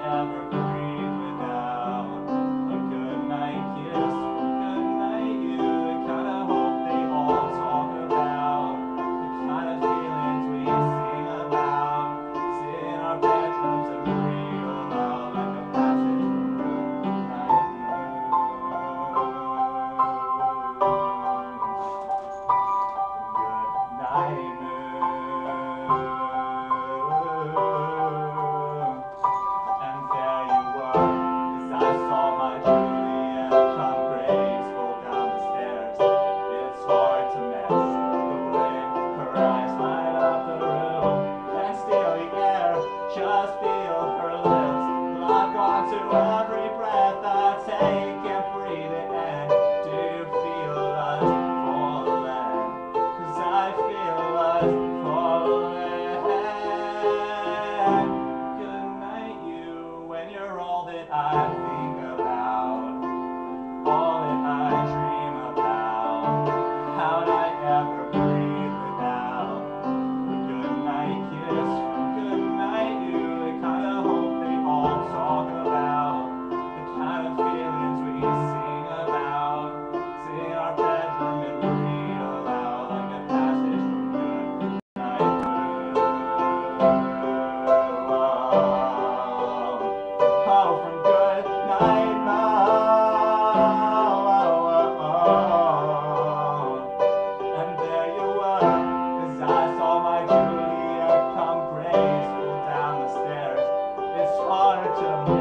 ever breathe without a good night kiss. Good night, you. The kind of hope they all talk about. The kind of feelings we sing about. Sit in our bedrooms and read aloud like a passage from Good Night Moon. And there you were, as I saw my Juliet come graceful down the stairs. It's hard to miss the way her eyes light up the room. Can't steal the air, just feel her lips lock onto every breath I take and breathe it in. Do you feel us falling? 'Cause I feel us falling. Good night, you, when you're all that I think about, all that I dream about. How'd I ever breathe without a good night kiss? Good night, you, the kind of hope they all talk about, the kind of feelings we sing about. Sit in our bedroom and read aloud like a passage from Good Night Moon. Oh, from Good Night Moon. And there you were, as I saw my Julia come graceful down the stairs. It's hard to